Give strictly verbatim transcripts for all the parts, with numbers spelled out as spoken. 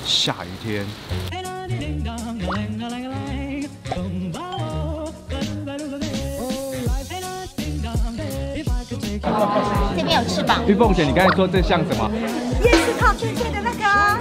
下雨天。 这边有翅膀。 玉凤姐，你刚才说这像什么？ 夜市套圈圈的那个、啊。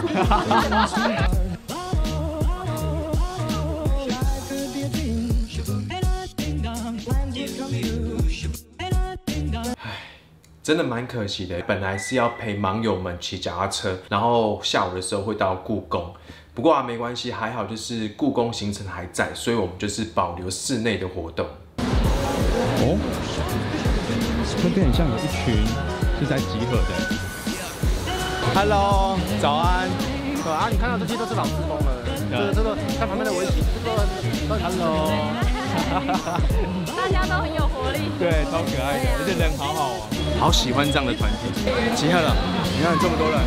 真的蛮可惜的，本来是要陪网友们骑脚踏车，然后下午的时候会到故宫。不过啊，没关系，还好就是故宫行程还在，所以我们就是保留室内的活动。哦，这边很像有一群是在集合的。Hello， 早安。 对啊，你看到这些都是老职工了，这个这个看旁边的围棋，这个都 Hello。 大家都很有活力， 对，超可爱的，而且人好好哦，好喜欢这样的团体。集合了，你看这么多人。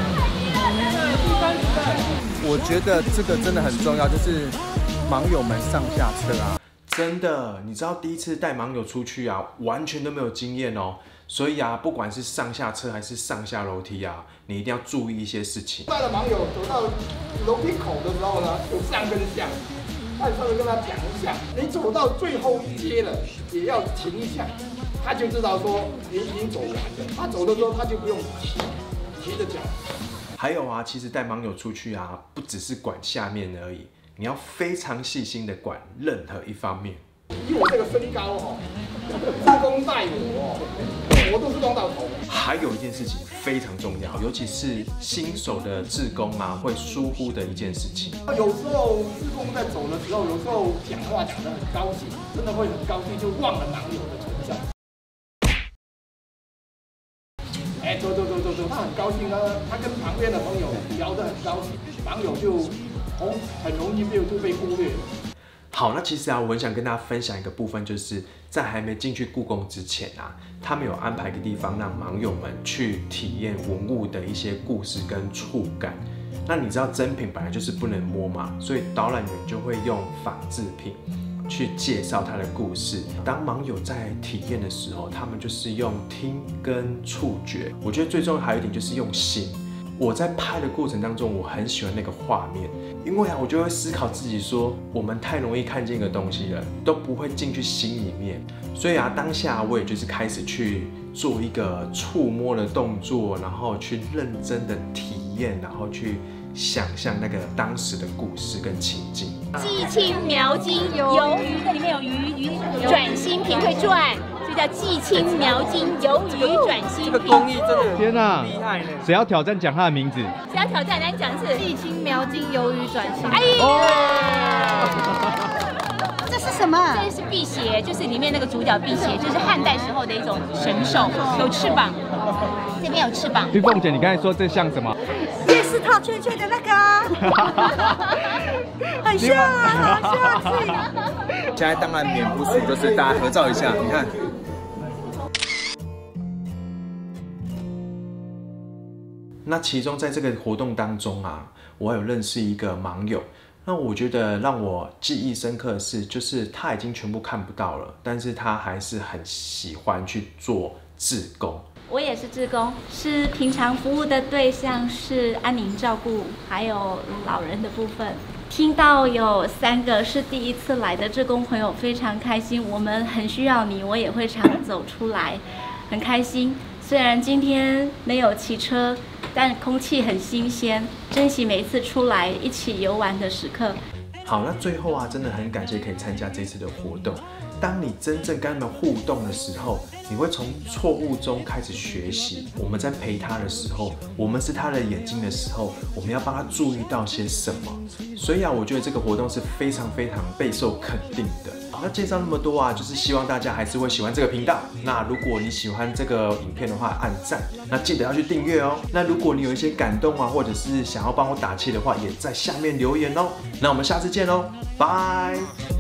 我觉得这个真的很重要，就是网友们上下车啊。 真的，你知道第一次带网友出去啊，完全都没有经验哦，所以啊，不管是上下车还是上下楼梯啊，你一定要注意一些事情。 带了网友走到楼梯口的时候呢，有上跟下。再稍微跟他讲一下，你走到最后一阶了，也要停一下，他就知道说你已经走完了。他走的时候，他就不用提提着脚。 还有啊，其实带网友出去啊，不只是管下面而已，你要非常细心的管任何一方面。 以我这个身高哦，志工带我哦，我都是弄到头。 还有一件事情非常重要，尤其是新手的志工啊，会疏忽的一件事情。 有时候志工在走的时候，有时候讲话讲得很高兴，真的会很高兴，就忘了网友的存在。哎，走走走走走，他很高兴呢，他跟旁边的朋友聊得很高兴，网友就哦很容易就就被忽略了。 好，那其实啊，我很想跟大家分享一个部分，就是在还没进去故宫之前啊，他们有安排一个地方让网友们去体验文物的一些故事跟触感。那你知道真品本来就是不能摸嘛，所以导览员就会用仿制品去介绍它的故事。当网友在体验的时候，他们就是用听跟触觉。我觉得最重要还有一点就是用心。我在拍的过程当中，我很喜欢那个画面，因为啊，我就会思考自己说，我们太容易看见一个东西了，都不会进去心里面。所以啊，当下我也就是开始去做一个触摸的动作，然后去认真的体验，然后去想象那个当时的故事跟情境。 季青描金游鱼，这里面有鱼，鱼转心瓶会转。这叫季青描金游鱼转心瓶。 这个工艺真的天哪， 厉害呢！ 谁要挑战讲他的名字？ 谁要挑战？来讲一次。 季青描金游鱼转心。 哎呀！ 这是什么？ 这是辟邪，就是里面那个主角辟邪，就是汉代时候的一种神兽，有翅膀。这边有翅膀。 玉凤姐，你刚才说这像什么？ 夜市套圈圈的那个、啊。很像啊，很像自己。 现在当然免不俗，就是大家合照一下，你看。 那其中在这个活动当中啊，我有认识一个网友。那我觉得让我记忆深刻的是，就是他已经全部看不到了，但是他还是很喜欢去做志工。 我也是志工，是平常服务的对象是安宁照顾，还有老人的部分。听到有三个是第一次来的志工朋友，非常开心。我们很需要你，我也会常走出来，很开心。虽然今天没有骑车，但空气很新鲜，珍惜每一次出来一起游玩的时刻。 好，那最后啊，真的很感谢可以参加这次的活动。当你真正跟他们互动的时候，你会从错误中开始学习。我们在陪他的时候，我们是他的眼睛的时候，我们要帮他注意到些什么。所以啊，我觉得这个活动是非常非常备受肯定的。那介绍那么多啊，就是希望大家还是会喜欢这个频道。那如果你喜欢这个影片的话，按赞，那记得要去订阅哦。那如果你有一些感动啊，或者是想要帮我打气的话，也在下面留言哦。那我们下次见喽，拜。